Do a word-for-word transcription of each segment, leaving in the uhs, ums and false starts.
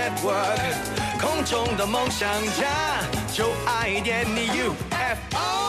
Network， 空中的梦想家，就爱点你 U F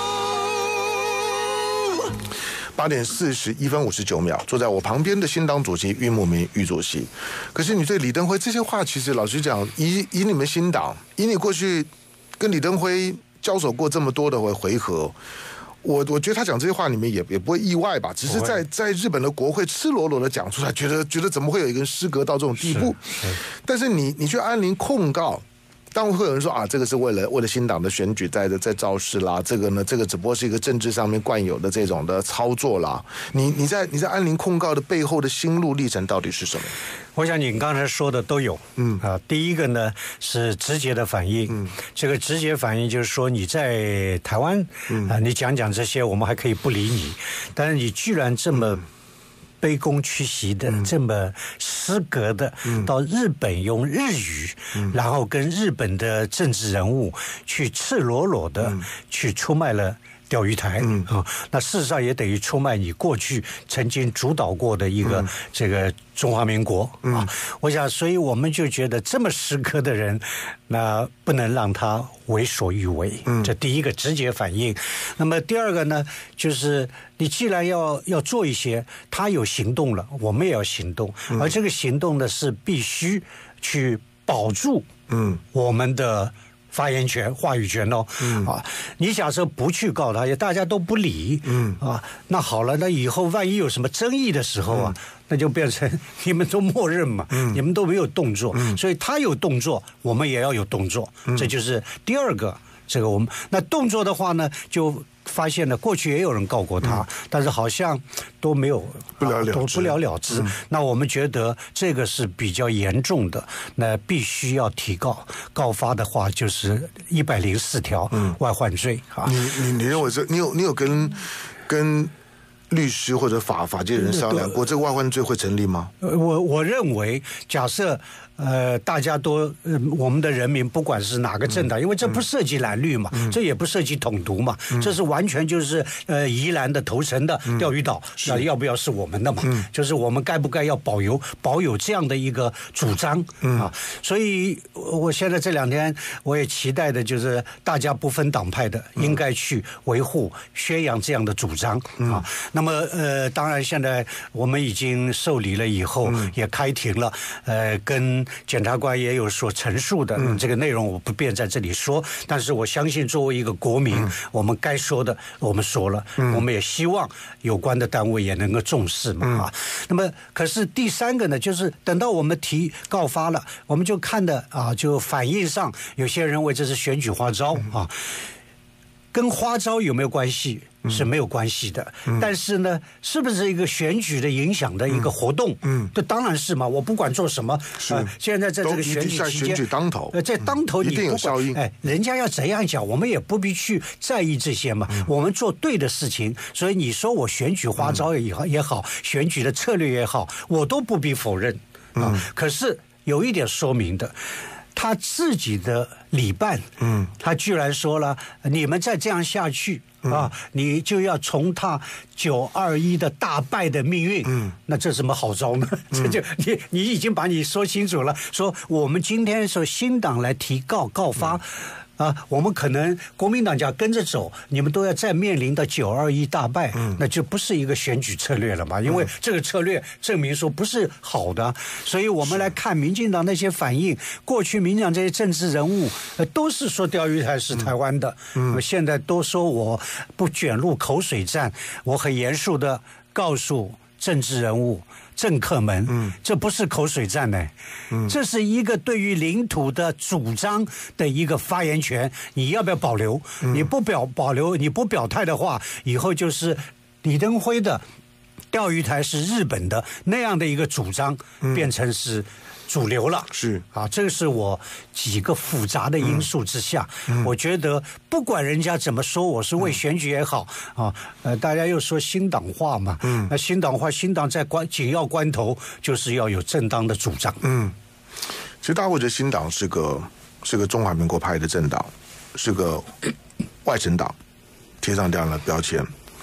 O。 八点四十一分五十九秒，坐在我旁边的新党主席郁慕明郁主席。可是你对李登辉这些话，其实老实讲，以以你们新党，以你过去跟李登辉交手过这么多的回合，我我觉得他讲这些话，你们也也不会意外吧？只是在在日本的国会赤裸裸的讲出来，觉得觉得怎么会有一个人失格到这种地步？但是你你去安林控告。当然会有人说啊，这个是为了为了新党的选举在在造势啦，这个呢，这个只不过是一个政治上面惯有的这种的操作啦。你你在你在安林控告的背后的心路历程到底是什么？ 我想你刚才说的都有，嗯啊，第一个呢是直接的反应，嗯，这个直接反应就是说你在台湾，嗯啊，你讲讲这些，我们还可以不理你，但是你居然这么。嗯卑躬屈膝的、嗯、这么失格的、嗯、到日本用日语、嗯、然后跟日本的政治人物去赤裸裸的、嗯、去出卖了钓鱼台、嗯啊、那事实上也等于出卖你过去曾经主导过的一个、嗯、这个中华民国、嗯、啊，我想所以我们就觉得这么失格的人那不能让他为所欲为、嗯、这第一个直接反应。那么第二个呢就是你既然要要做一些，他有行动了，我们也要行动、嗯、而这个行动呢是必须去保住嗯我们的发言权、话语权哦，嗯啊，你假设不去告他，大家都不理，嗯啊，那好了，那以后万一有什么争议的时候啊，嗯、那就变成你们都默认嘛，嗯、你们都没有动作，嗯、所以他有动作，我们也要有动作，嗯、这就是第二个。这个我们那动作的话呢，就发现了过去也有人告过他，嗯、但是好像都没有不了了之， 都不了了之。嗯、那我们觉得这个是比较严重的，那必须要提告。告发的话就是一百零四条外患罪啊。 你你你认为这你有你有跟跟律师或者法法界人商量过，这个外患罪会成立吗？ 我我认为，假设。呃，大家都、呃，我们的人民不管是哪个政党，嗯、因为这不涉及蓝绿嘛，嗯、这也不涉及统独嘛，嗯、这是完全就是呃宜兰的头城的钓鱼岛，那、嗯、要不要是我们的嘛？嗯、就是我们该不该要保有保有这样的一个主张、嗯、啊？所以我现在这两天我也期待的就是大家不分党派的，应该去维护、宣扬这样的主张、嗯、啊。那么呃，当然现在我们已经受理了以后，嗯、也开庭了，呃，跟检察官也有所陈述的、嗯、这个内容我不便在这里说，但是我相信作为一个国民、嗯、我们该说的我们说了、嗯、我们也希望有关的单位也能够重视嘛、嗯、啊。那么可是第三个呢，就是等到我们提告发了，我们就看的啊，就反应上有些人认为这是选举花招、嗯、啊，跟花招有没有关系？是没有关系的，嗯、但是呢，是不是一个选举的影响的一个活动？嗯，这当然是嘛。我不管做什么，是、呃、现在在这个选举期间， 选举当头， 呃，在当头你一定有效应。 哎，人家要怎样讲，我们也不必去在意这些嘛。嗯、我们做对的事情，所以你说我选举花招也好，嗯、也好，选举的策略也好，我都不必否认啊。嗯、可是有一点说明的。他自己的理办，嗯，他居然说了，你们再这样下去啊，嗯、你就要重踏九二一的大败的命运。嗯，那这什么好招呢？嗯、这就你你已经把你说清楚了，说我们今天说新党来提告告发。嗯啊，我们可能国民党讲跟着走，你们都要再面临的九二一大败，嗯、那就不是一个选举策略了嘛？因为这个策略证明说不是好的，所以我们来看民进党那些反应，过去民进党这些政治人物、呃、都是说钓鱼台是台湾的，嗯嗯、现在都说我不卷入口水战，我很严肃的告诉政治人物。政客们，嗯，这不是口水战呢，嗯，这是一个对于领土的主张的一个发言权，你要不要保留？嗯、你不表保留，你不表态的话，以后就是李登辉的钓鱼台是日本的那样的一个主张，嗯、变成是主流了。 是啊，这个是我几个复杂的因素之下，嗯、我觉得不管人家怎么说，我是为选举也好、嗯、啊，呃，大家又说新党化嘛，嗯，那新党化，新党在关紧要关头就是要有正当的主张。 嗯，其实大家会觉得新党是个是个中华民国派的政党，是个外省党，贴上这样的标签。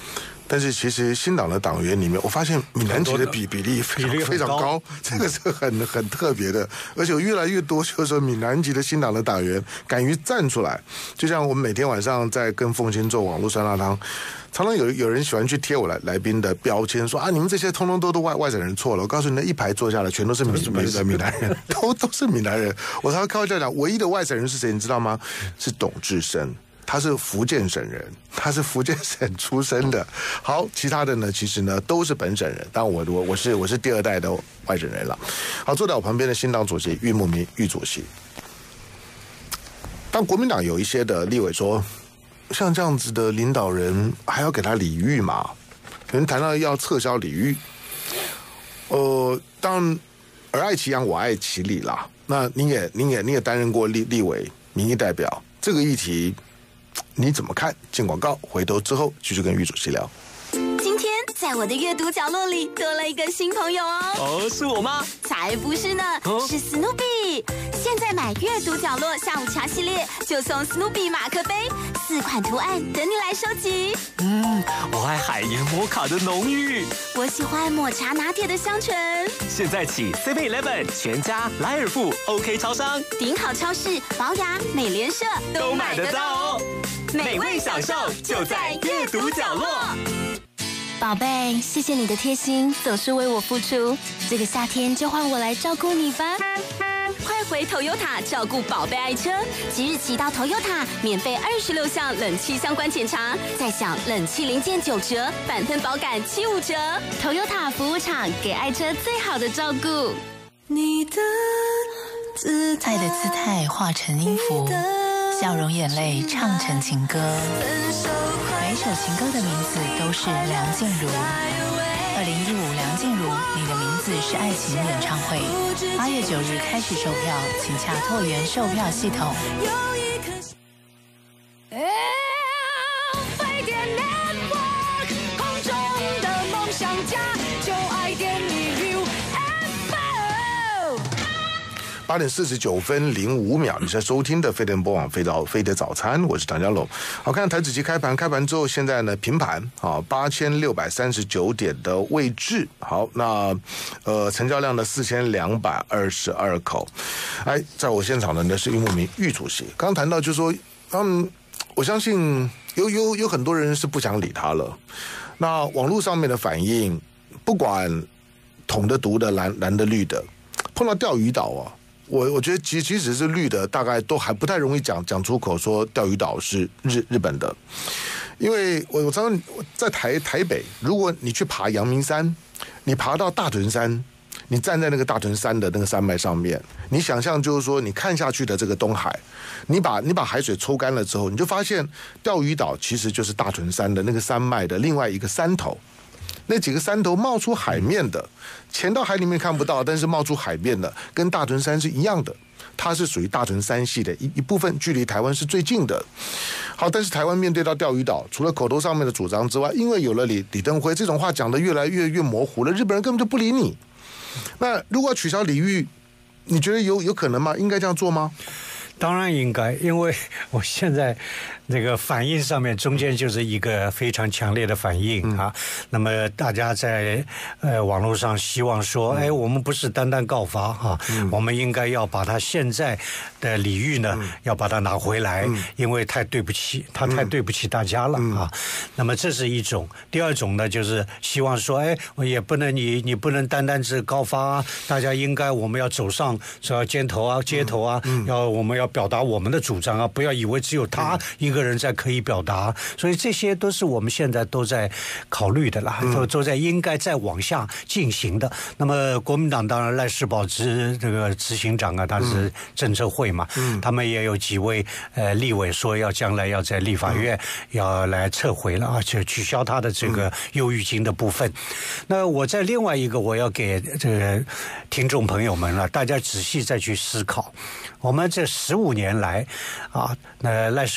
但是其实新党的党员里面，我发现闽南籍的比比例非常比例非常高，这个是很很特别的。而且有越来越多就是说闽南籍的新党的党员敢于站出来，就像我们每天晚上在跟凤青做网络酸辣汤。常常有有人喜欢去贴我来来宾的标签，说啊，你们这些通通都都外外省人错了。我告诉你，那一排坐下来全都是闽闽闽南人，都都是闽南人。我常常开玩笑讲，唯一的外省人是谁，你知道吗？是董志生，他是福建省人，他是福建省出生的。好，其他的呢，其实呢都是本省人。当然我我我是我是第二代的外省人了。好，坐在我旁边的新党主席郁慕明郁主席，当国民党有一些的立委说，像这样子的领导人还要给他礼遇嘛？有人谈到要撤销礼遇，呃，当然儿爱其养，我爱其礼啦。那您也您也您也担任过立立委民意代表，这个议题你怎么看？进广告，回头之后继续跟郁主席聊。 今天在我的阅读角落里多了一个新朋友哦。 哦，是我吗？ 才不是呢， 哦、 是史努比。现在买阅读角落下午茶系列，就送史努比马克杯，四款图案等你来收集。 嗯，我爱海盐摩卡的浓郁， 我喜欢抹茶拿铁的香醇。 现在起 seven eleven 全家、莱尔富、OK 超商、 顶好超市、宝雅、美联社都买得到哦。美味享受就在阅读角落。 宝贝，谢谢你的贴心，总是为我付出。这个夏天就换我来照顾你吧。快回 Toyota 照顾宝贝爱车，即日起到 Toyota 免费二十六项冷气相关检查，再享冷气零件九折，板喷保感七五折。Toyota 服务厂给爱车最好的照顾。你的姿态， 爱的姿态化成音符，笑容眼泪唱成情歌。每首情歌的名字都是梁静茹。二零一五梁静茹，你的名字是爱情演唱会，八月九日开始售票，请洽拓元售票系统。 飞碟 Network 空中的梦想家，就爱点你 U F O。 八点四十九分零五秒，你在收听的飞碟播网飞到飞碟早餐，我是唐家龙。好，看台指期开盘，开盘之后现在呢平盘啊，八千六百三十九点的位置。好，那呃成交量呢四千两百二十二口。哎，在我现场的呢是郁慕明郁主席。刚刚谈到就是说，嗯，我相信有有有很多人是不想理他了。那网络上面的反应，不管统的、独的、蓝蓝的、绿的，碰到钓鱼岛啊。我我觉得即即使是绿的，大概都还不太容易讲讲出口说钓鱼岛是日日本的，因为我我常常在台台北，如果你去爬阳明山，你爬到大屯山，你站在那个大屯山的那个山脉上面，你想象就是说你看下去的这个东海，你把你把海水抽干了之后，你就发现钓鱼岛其实就是大屯山的那个山脉的另外一个山头。那几个山头冒出海面的，潜到海里面看不到，但是冒出海面的，跟大屯山是一样的，它是属于大屯山系的一一部分，距离台湾是最近的。好，但是台湾面对到钓鱼岛，除了口头上面的主张之外，因为有了李李登辉这种话讲得越来越越模糊了，日本人根本就不理你。那如果取消礼遇，你觉得有有可能吗？应该这样做吗？ 当然应该，因为我现在这个反应上面中间就是一个非常强烈的反应啊。嗯、那么大家在呃网络上希望说，嗯、哎，我们不是单单告发哈、嗯，我们应该要把他现在的礼遇呢，嗯、要把它拿回来，嗯、因为太对不起，他太对不起大家了、嗯、啊。那么这是一种，第二种呢，就是希望说，哎，我也不能你你不能单单是告发啊，大家应该我们要走上这街头啊，街头啊，嗯、要我们要。表达我们的主张啊，不要以为只有他一个人在可以表达，所以这些都是我们现在都在考虑的啦，都都在应该再往下进行的。那么国民党当然赖世宝执这个执行长啊，他是政策会嘛，嗯、他们也有几位呃立委说要将来要在立法院要来撤回了啊，就取消他的这个忧郁金的部分。那我在另外一个我要给这个听众朋友们了，大家仔细再去思考，我们这十五年来啊，那赖世宝的国民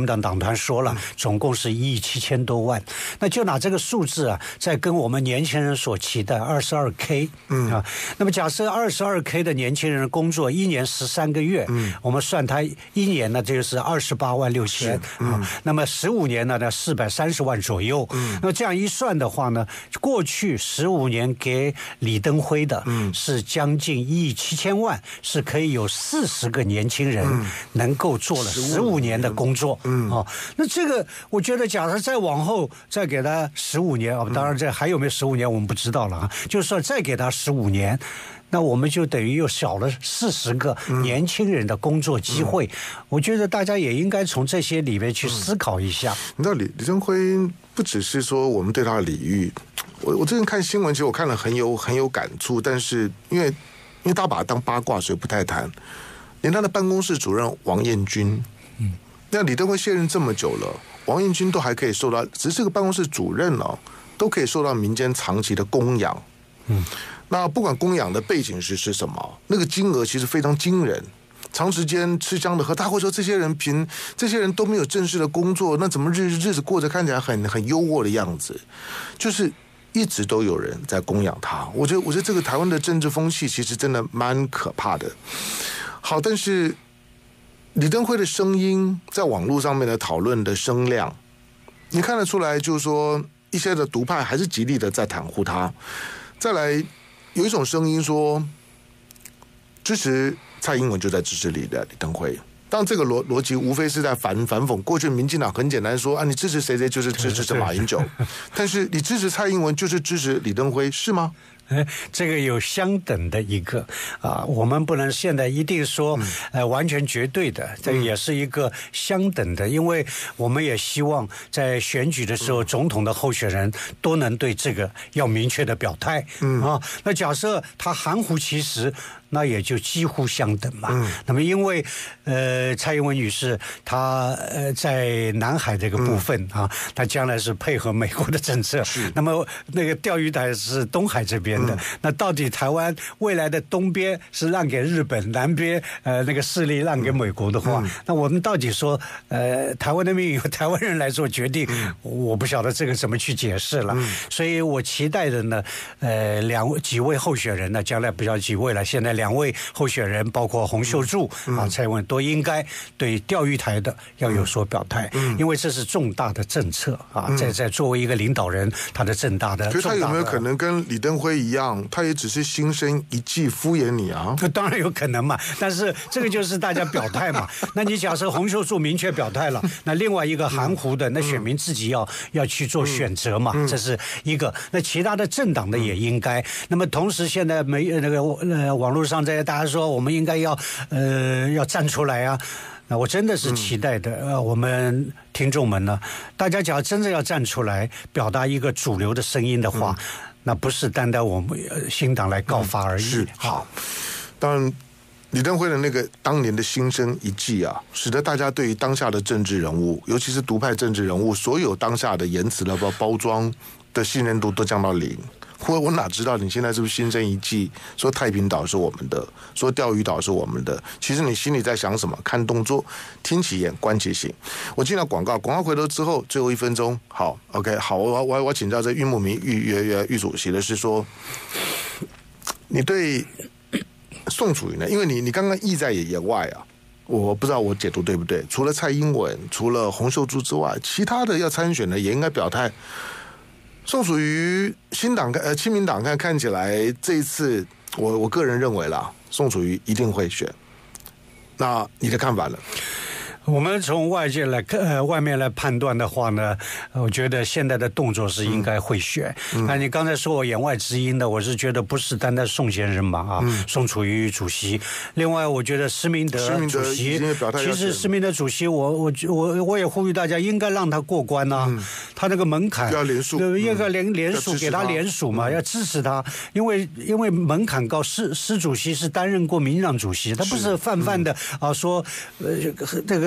民党党团说了，总共是一亿七千多万。那就拿这个数字啊，在跟我们年轻人所期待二十二 K， 嗯啊，那么假设二十二 K 的年轻人工作一年十三个月，嗯，我们算他一年呢就是二十八万六千啊，那么十五年呢呢四百三十万左右，嗯，那这样一算的话呢，过去十五年给李登辉的，嗯，是将近一亿七千万，是可以有四十个年轻人能够做了十五年的工作，嗯，哦，那这个我觉得，假设再往后再给他十五年啊，当然这还有没有十五年我们不知道了啊，就是说再给他十五年。那我们就等于又少了四十个年轻人的工作机会，嗯、我觉得大家也应该从这些里面去思考一下。 嗯、你知道李李登辉不只是说我们对他的礼遇，我我最近看新闻，其实我看了很有很有感触，但是因为因为他把他当八卦，所以不太谈。连他的办公室主任王彦军，嗯，那李登辉卸任这么久了，王彦军都还可以受到，只是这个办公室主任哦，都可以受到民间长期的供养，嗯。那不管供养的背景是是什么，那个金额其实非常惊人。长时间吃香的喝，他会说这些人凭这些人都没有正式的工作，那怎么日日子过着看起来很很优渥的样子？就是一直都有人在供养他。我觉得，我觉得这个台湾的政治风气其实真的蛮可怕的。好，但是李登辉的声音在网络上面的讨论的声量，你看得出来，就是说一些的独派还是极力的在袒护他。再来。有一种声音说，支持蔡英文就在支持李的李登辉。当然，这个逻逻辑无非是在反反讽过去民进党很简单说啊，你支持谁谁就是支持马英九，但是你支持蔡英文就是支持李登辉，是吗？ 这个有相等的一个啊，我们不能现在一定说呃完全绝对的，这个也是一个相等的，因为我们也希望在选举的时候，总统的候选人都能对这个要明确的表态，嗯啊，那假设他含糊其辞，那也就几乎相等嘛。嗯、那么因为呃蔡英文女士她呃在南海这个部分、嗯、啊，她将来是配合美国的政策，那么那个钓鱼台是东海这边。嗯、那到底台湾未来的东边是让给日本，南边呃那个势力让给美国的话，嗯、那我们到底说呃台湾的命运由台湾人来做决定，嗯、我不晓得这个怎么去解释了。嗯、所以我期待的呢，呃两位几位候选人呢，将来不要几位了，现在两位候选人包括洪秀柱、嗯、啊蔡英文都应该对钓鱼台的要有所表态，嗯、因为这是重大的政策啊，嗯、在在作为一个领导人，他的重大的， 可是他有没有可能跟李登辉一样，他也只是心生一计敷衍你啊？ 当然有可能嘛，但是这个就是大家表态嘛。那你假设洪秀柱明确表态了，那另外一个含糊的，那选民自己要要去做选择嘛，这是一个。那其他的政党的也应该。那么同时，现在没那个呃网络上这些大家说，我们应该要呃要站出来啊。那我真的是期待的，呃，我们听众们呢，大家假如真的要站出来表达一个主流的声音的话。嗯那不是单单我们新党来告发而已。嗯、 是好，当然，李登辉的那个当年的心生一计啊，使得大家对于当下的政治人物，尤其是独派政治人物，所有当下的言辞的包装的信任度都降到零。我我哪知道你现在是不是心生一计，说太平岛是我们的，说钓鱼岛是我们的？其实你心里在想什么？看动作，听其言，观其行。我进了广告，广告回头之后，最后一分钟，好 ，OK， 好，我我我请教这郁慕明郁郁郁主席的是说，你对宋楚瑜呢？因为你你刚刚意在言外啊。我不知道我解读对不对？除了蔡英文，除了洪秀柱之外，其他的要参选的也应该表态。宋楚瑜新党呃亲民党看看起来这一次，我我个人认为啦，宋楚瑜一定会选。那你的看法呢？ 我们从外界来看，呃，外面来判断的话呢，我觉得现在的动作是应该会选。嗯、那你刚才说我言外之音的，我是觉得不是单单宋先生嘛啊，嗯、宋楚瑜主席。另外，我觉得施明德主席，其实施明德主席，我我我我也呼吁大家应该让他过关啊，嗯、他那个门槛要连署， 应该连连署给他连署嘛，嗯、要支持他，因为因为门槛高，施施主席是担任过民进党主席，他不是泛泛的、嗯、啊说呃这个。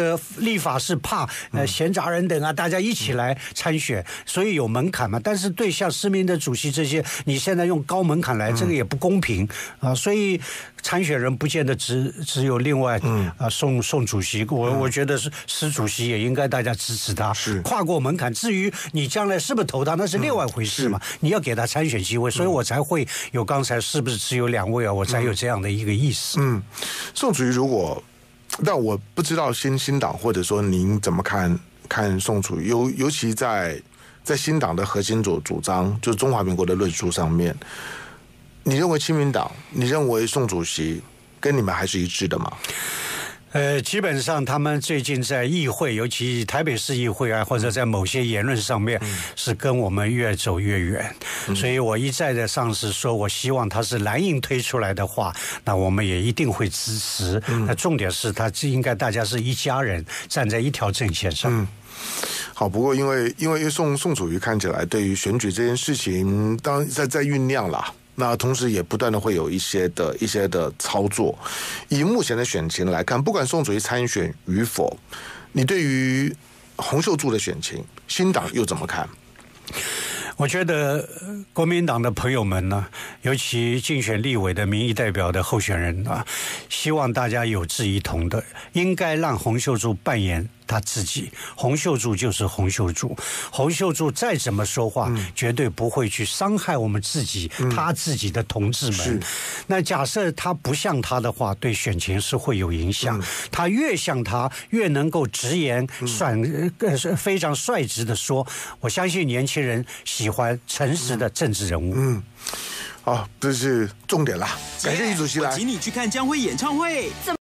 个立法是怕呃闲杂人等啊，大家一起来参选，所以有门槛嘛。但是对像施明德主席这些，你现在用高门槛来，这个也不公平啊。所以参选人不见得只只有另外啊宋宋主席，我我觉得是施主席也应该大家支持他， 是跨过门槛。至于你将来是不是投他，那是另外一回事嘛。你要给他参选机会，所以我才会有刚才是不是只有两位啊，我才有这样的一个意思。 嗯，宋主席如果，但我不知道新新党或者说您怎么看看宋主席，尤尤其在在新党的核心主主张，就是中华民国的论述上面，你认为亲民党，你认为宋主席跟你们还是一致的吗？ 呃，基本上他们最近在议会，尤其台北市议会啊，或者在某些言论上面，是跟我们越走越远。嗯、所以我一再的上次说，我希望他是蓝营推出来的话，那我们也一定会支持。嗯、那重点是他应该大家是一家人，站在一条阵线上。 嗯好，不过因为因为宋宋主席看起来对于选举这件事情，当然在在酝酿啦。那同时也不断的会有一些的一些的操作。以目前的选情来看，不管宋主席参选与否，你对于洪秀柱的选情，新党又怎么看？ 我觉得国民党的朋友们呢，尤其竞选立委的民意代表的候选人啊，希望大家有志一同的，应该让洪秀柱扮演他自己。洪秀柱就是洪秀柱，洪秀柱再怎么说话，嗯、绝对不会去伤害我们自己、嗯、他自己的同志们。那假设他不像他的话，对选情是会有影响。嗯、他越像他，越能够直言率、嗯、非常率直的说，我相信年轻人喜欢诚实的政治人物。 嗯，好、哦，这是重点啦。感谢余主席来， 我请你去看江蕙演唱会。 怎么